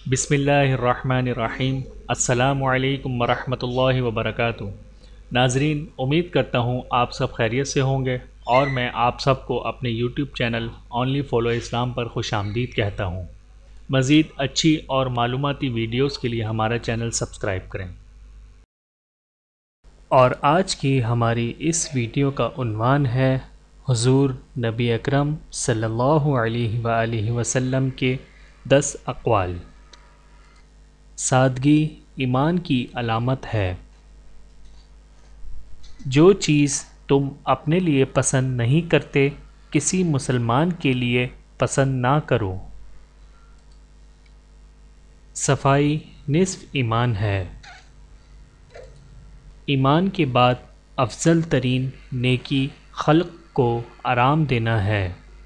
بسم اللہ الرحمن الرحیم۔ السلام علیکم ورحمۃ اللہ وبرکاتہ۔ ناظرین، امید کرتا ہوں آپ سب خیریت سے ہوں گے اور میں آپ سب کو اپنے یوٹیوب چینل اونلی فالو اسلام پر خوش آمدید کہتا ہوں۔ مزید اچھی اور معلوماتی ویڈیوز کے لیے ہمارا چینل سبسکرائب کریں۔ اور آج کی ہماری اس ویڈیو کا عنوان ہے حضور نبی اکرم صلی اللہ علیہ وآلہ وسلم کے 10 اقوال۔ سادگی ایمان کی علامت ہے۔ جو چیز تم اپنے لیے پسند نہیں کرتے کسی مسلمان کے لیے پسند نہ کرو۔ صفائی نصف ایمان ہے۔ ایمان کے بعد افضل ترین نیکی خلق کو آرام دینا ہے۔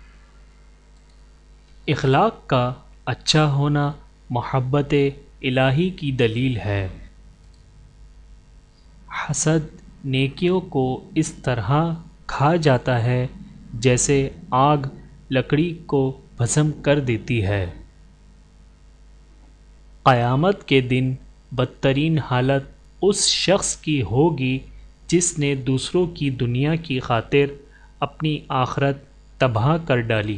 اخلاق کا اچھا ہونا محبت الہی کی دلیل ہے۔ حسد نیکیوں کو اس طرح کھا جاتا ہے جیسے آگ لکڑی کو بھسم کر دیتی ہے۔ قیامت کے دن بدترین حالت اس شخص کی ہوگی جس نے دوسروں کی دنیا کی خاطر اپنی آخرت تباہ کر ڈالی۔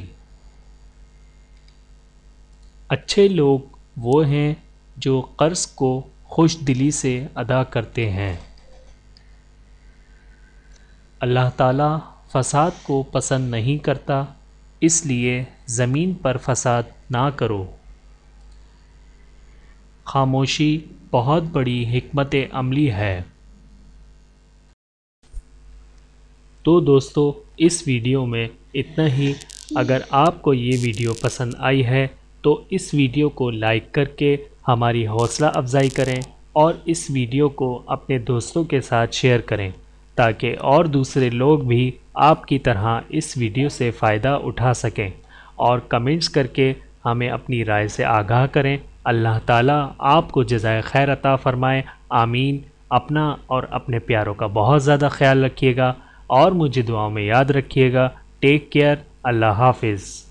اچھے لوگ وہ ہیں جو قرض کو خوش دلی سے ادا کرتے ہیں۔ اللہ تعالیٰ فساد کو پسند نہیں کرتا، اس لیے زمین پر فساد نہ کرو۔ خاموشی بہت بڑی حکمت عملی ہے۔ تو دوستو، اس ویڈیو میں اتنا ہی۔ اگر آپ کو یہ ویڈیو پسند آئی ہے تو اس ویڈیو کو لائک کر کے ہماری حوصلہ افزائی کریں اور اس ویڈیو کو اپنے دوستوں کے ساتھ شیئر کریں تاکہ اور دوسرے لوگ بھی آپ کی طرح اس ویڈیو سے فائدہ اٹھا سکیں، اور کمنٹس کر کے ہمیں اپنی رائے سے آگاہ کریں۔ اللہ تعالیٰ آپ کو جزائے خیر عطا فرمائے، آمین۔ اپنا اور اپنے پیاروں کا بہت زیادہ خیال رکھیے گا اور مجھے دعاؤں میں یاد رکھیے گا۔ Take care. اللہ حافظ۔